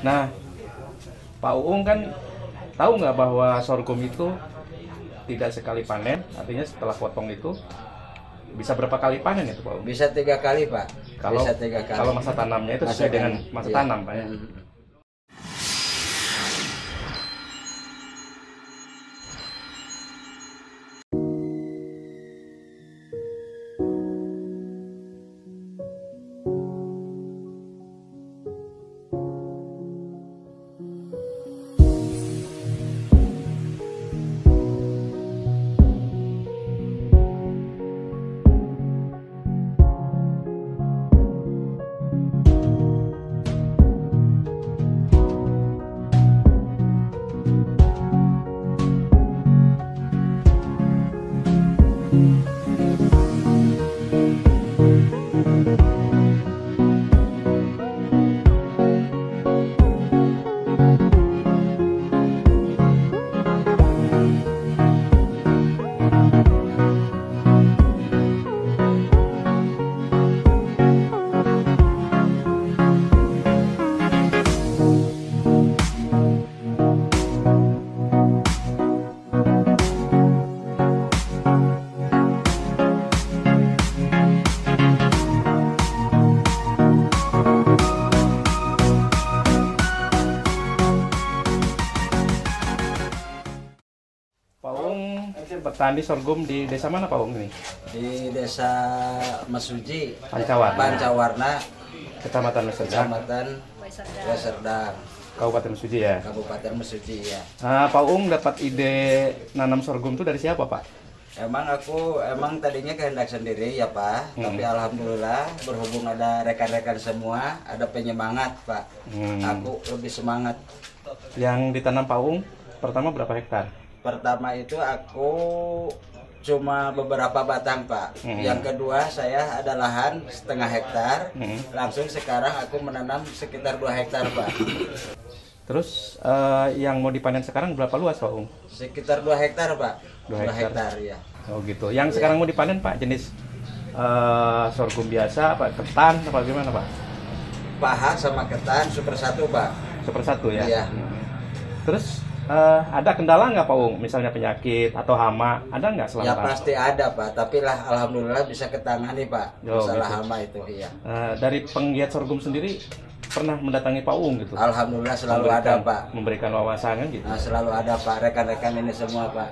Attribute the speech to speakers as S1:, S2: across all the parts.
S1: Nah, Pak Uung kan tahu nggak bahwa sorghum itu tidak sekali panen, artinya setelah potong itu bisa berapa kali panen itu Pak Uung?
S2: Bisa 3 kali, Pak.
S1: Kalau
S2: Bisa 3 kali.
S1: kalau masa tanamnya itu sesuai dengan masa tanam, Pak ya. Pak Uung petani sorghum di desa mana Pak Uung ini?
S2: Di Desa Mesuji,
S1: Pancawarna, Kecamatan Meserdang,
S2: Kecamatan Weserdang,
S1: Kabupaten Mesuji ya.
S2: Kabupaten Mesuji ya.
S1: Nah, Pak Uung dapat ide nanam sorghum itu dari siapa Pak?
S2: Emang tadinya kehendak sendiri ya Pak, tapi alhamdulillah berhubung ada rekan-rekan semua, ada penyemangat Pak. Aku lebih semangat.
S1: Yang ditanam Pak Uung pertama berapa hektar?
S2: Pertama itu aku cuma beberapa batang Pak. Yang kedua saya ada lahan setengah hektar. Langsung sekarang aku menanam sekitar 2 hektar Pak.
S1: Terus yang mau dipanen sekarang berapa luas Pak Uung?
S2: Sekitar 2 hektar Pak.
S1: 2
S2: hektar ya.
S1: Oh gitu. Yang sekarang mau dipanen Pak jenis sorghum biasa, apa ketan, apa gimana Pak?
S2: Paha sama ketan super 1 Pak.
S1: Super 1 ya.
S2: Iya.
S1: Terus ada kendala nggak Pak Uung? Misalnya penyakit atau hama, ada nggak selama?
S2: Ya pasti ada Pak, tapi lah alhamdulillah bisa ketangani Pak.
S1: Oh,
S2: masalah
S1: gitu.
S2: hama itu iya.
S1: Dari penggiat sorghum sendiri pernah mendatangi Pak Uung gitu?
S2: Alhamdulillah selalu ada Pak.
S1: Memberikan wawasan kan gitu?
S2: Nah, selalu ada Pak, rekan-rekan ini semua Pak.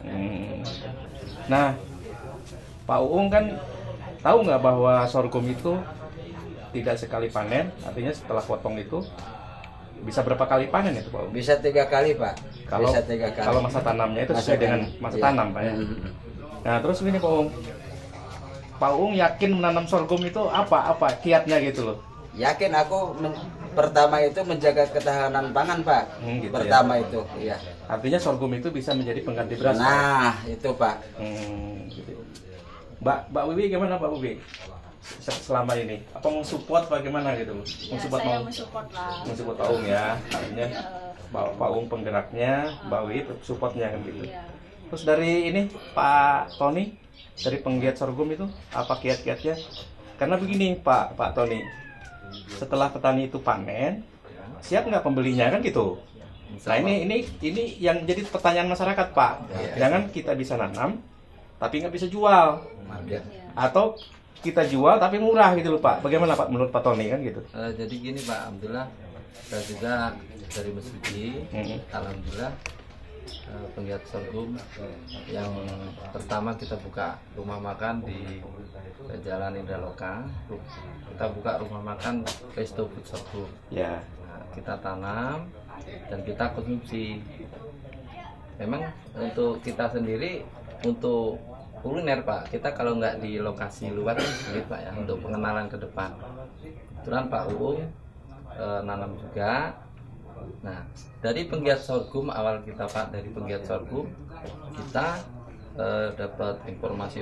S1: Nah, Pak Uung kan tahu nggak bahwa sorghum itu tidak sekali panen, artinya setelah potong itu bisa berapa kali panen itu Pak Uung?
S2: Bisa 3 kali Pak.
S1: Kalau
S2: Bisa 3 kali.
S1: Kalau masa tanamnya itu sesuai dengan masa tanam Pak ya. Nah terus ini Pak Uung, Pak Uung yakin menanam sorghum itu apa kiatnya gitu loh?
S2: Yakin aku pertama itu menjaga ketahanan pangan Pak.
S1: Gitu
S2: pertama
S1: ya.
S2: Itu iya.
S1: Artinya sorghum itu bisa menjadi pengganti beras.
S2: Nah itu Pak.
S1: Gitu. Mbak Wiwi gimana Pak Wiwi? Selama ini apa mensupport bagaimana gitu?
S3: Saya mensupport lah.
S1: Mensupport Pak Uung ya, artinya Pak Uung penggeraknya, Mbak Wiwi supportnya kan gitu. Terus dari ini Pak Tony dari penggiat sorghum itu apa kiat-kiatnya? Karena begini Pak Tony, setelah petani itu panen, siap nggak pembelinya kan gitu? Nah ini yang jadi pertanyaan masyarakat Pak. Jangan kita bisa nanam, tapi nggak bisa jual, atau kita jual tapi murah gitu loh Pak. Bagaimana Pak menurut Pak Tony kan gitu?
S4: Jadi gini Pak, alhamdulillah saya juga dari Mesuji, alhamdulillah penggiat sorghum yang pertama kita buka rumah makan di Jalan Indraloka. Kita buka rumah makan Resto Food Sorghum.
S1: Ya.
S4: Nah, kita tanam dan kita konsumsi. Memang untuk kita sendiri untuk kuliner Pak, kita kalau nggak di lokasi luar sulit Pak ya untuk pengenalan ke depan. Kebetulan Pak Uung nanam juga. Nah dari penggiat sorghum awal kita Pak, dari penggiat sorghum kita dapat informasi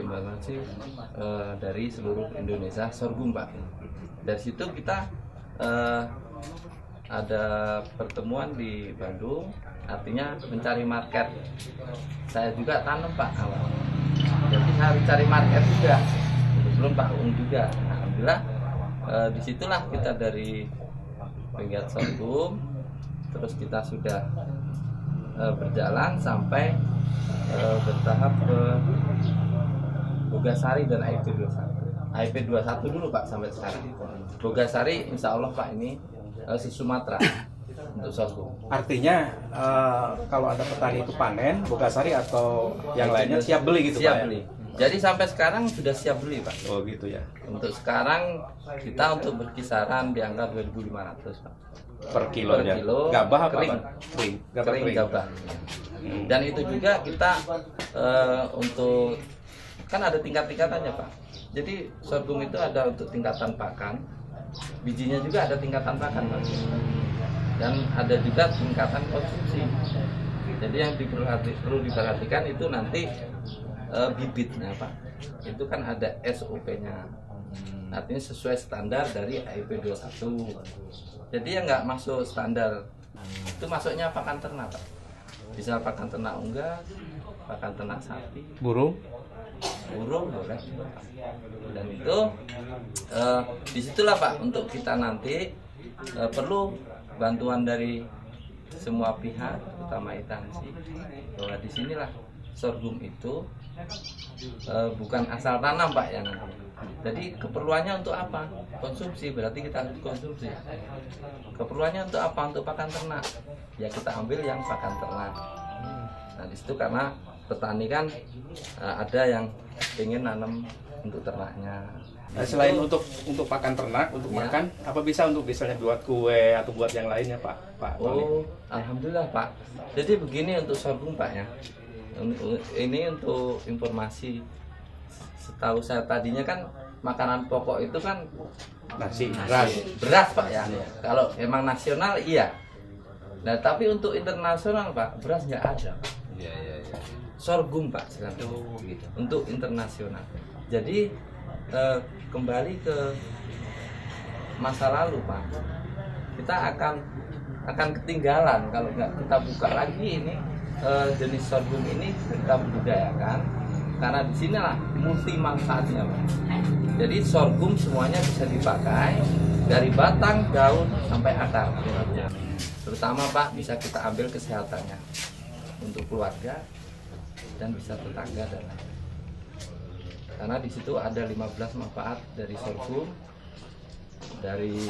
S4: dari seluruh Indonesia sorghum Pak. Dari situ kita ada pertemuan di Bandung, artinya mencari market. Saya juga tanam Pak awal. Jadi saya cari market juga, belum Pak Uung juga. Nah, alhamdulillah disitulah kita dari penggiat sorghum terus kita sudah berjalan sampai bertahap ke Bogasari dan IP21 dulu Pak sampai sekarang. Bogasari insya Allah Pak ini se-Sumatera untuk sorghum.
S1: Artinya kalau ada petani itu panen Bogasari atau yang lainnya siap beli gitu
S4: siap
S1: Pak?
S4: Beli. Jadi sampai sekarang sudah siap beli Pak.
S1: Oh gitu ya.
S4: Untuk sekarang kita untuk berkisaran di angka 2.500 Pak.
S1: Per kilo. Gabah apa
S4: kering.
S1: Pak?
S4: Kering gabah. Dan itu juga kita untuk kan ada tingkat-tingkatannya Pak. Jadi sorghum itu ada untuk tingkatan pakan, bijinya juga ada tingkatan pakan Pak. Dan ada juga tingkatan konsumsi. Jadi yang perlu diperhatikan itu nanti bibitnya Pak. Itu kan ada SOP-nya. Artinya sesuai standar dari IP21. Jadi yang nggak masuk standar itu masuknya pakan ternak Pak. Bisa pakan ternak unggas, pakan ternak sapi, burung boleh. Dan itu disitulah Pak untuk kita nanti perlu bantuan dari semua pihak, terutama instansi, bahwa disinilah sorghum itu bukan asal tanam Pak yang jadi keperluannya untuk apa? Konsumsi, berarti kita konsumsi. Keperluannya untuk apa? Untuk pakan ternak. Ya kita ambil yang pakan ternak. Nah disitu karena petani kan ada yang ingin nanam untuk ternaknya.
S1: Nah, selain untuk pakan ternak, untuk makan, apa bisa untuk misalnya buat kue atau buat yang lainnya Pak?
S4: Oh, alhamdulillah Pak. Jadi begini untuk sorghum Pak ya. Ini untuk informasi. Setahu saya tadinya kan makanan pokok itu kan
S1: nasi,
S4: beras Pak ya. Kalau emang nasional iya. Nah tapi untuk internasional Pak beras nggak ada. Sorghum Pak sekarang gitu. Untuk internasional. Jadi kembali ke masa lalu Pak. Kita akan ketinggalan kalau nggak kita buka lagi ini jenis sorghum ini kita budidayakan. Karena di sinilah multi manfaatnya Pak. Jadi sorghum semuanya bisa dipakai dari batang, daun sampai akar. Terutama Pak bisa kita ambil kesehatannya untuk keluarga dan bisa tetangga dan lain. Karena di situ ada 15 manfaat dari sorghum, dari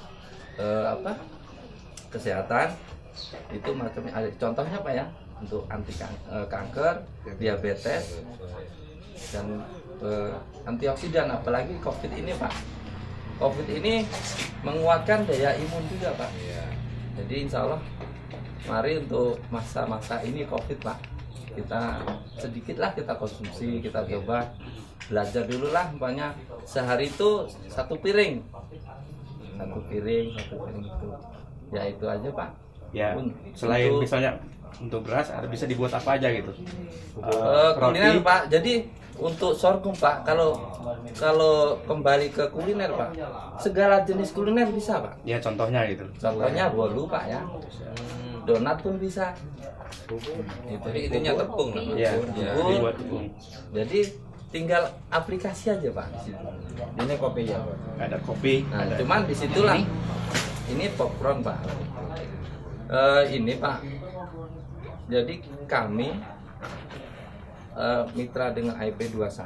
S4: kesehatan itu macamnya ada. Contohnya Pak ya, untuk anti kanker, diabetes, dan antioksidan. Apalagi COVID ini Pak. COVID ini menguatkan daya imun juga Pak. Jadi insya Allah mari untuk masa-masa ini COVID Pak, kita sedikitlah kita konsumsi, kita coba belajar dulu lah. Umpamanya sehari itu satu piring itu. Ya itu aja Pak.
S1: Ya, selain misalnya untuk beras ada bisa dibuat apa aja gitu?
S4: Kuliner Pak. Jadi untuk sorghum Pak, kalau kembali ke kuliner Pak, segala jenis kuliner bisa Pak.
S1: Ya contohnya gitu.
S4: Contohnya bolu Pak ya. Donat pun bisa.
S5: Jadi intinya tepung lah.
S1: Ya, dibuat tepung.
S4: Jadi tinggal aplikasi aja Pak di situ. Ini kopinya Pak.
S1: Ada kopi.
S4: Nah,
S1: ada.
S4: cuman di situlah ini popcorn Pak. Ini Pak. Jadi kami mitra dengan IP21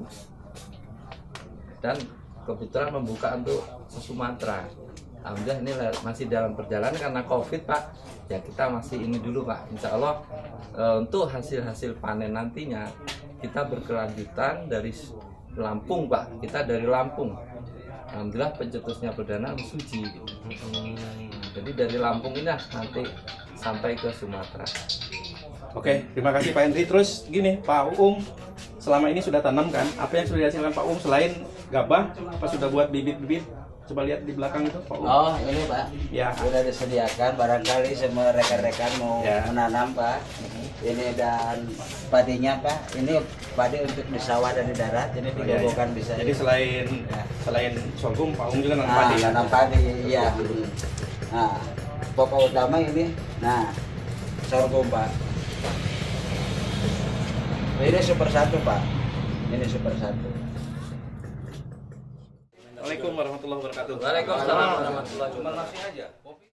S4: dan kebetulan membuka untuk Sumatera. Alhamdulillah ini masih dalam perjalanan karena COVID Pak. Ya kita masih ini dulu Pak. Insya Allah untuk hasil-hasil panen nantinya kita berkelanjutan dari Lampung Pak. Kita dari Lampung. Alhamdulillah pencetusnya perdana Suci. Jadi dari Lampung ini nanti sampai ke Sumatera.
S1: Oke, terima kasih Pak Hendri. Terus gini, Pak Uum selama ini sudah tanam kan? Apa yang sudah dihasilkan Pak Uum selain gabah? Apa sudah buat bibit-bibit? Coba lihat di belakang itu Pak Uum.
S2: Oh ini Pak,
S1: Ya.
S2: sudah disediakan barangkali semua rekan-rekan mau
S1: Ya.
S2: menanam Pak. Ini dan padinya Pak, ini padi untuk di sawah dan di darat, jadi digabungkan bisa.
S1: Jadi selain sorghum, Pak Uum juga nanam padi.
S2: Nanam padi, iya. Nah, pokok utama ini, nah sorghum Pak. Ini super 1 Pak, ini super 1.
S1: Assalamualaikum warahmatullahi wabarakatuh.
S4: Waalaikumsalam warahmatullahi wabarakatuh.
S1: Cuma nasi aja. Kopi.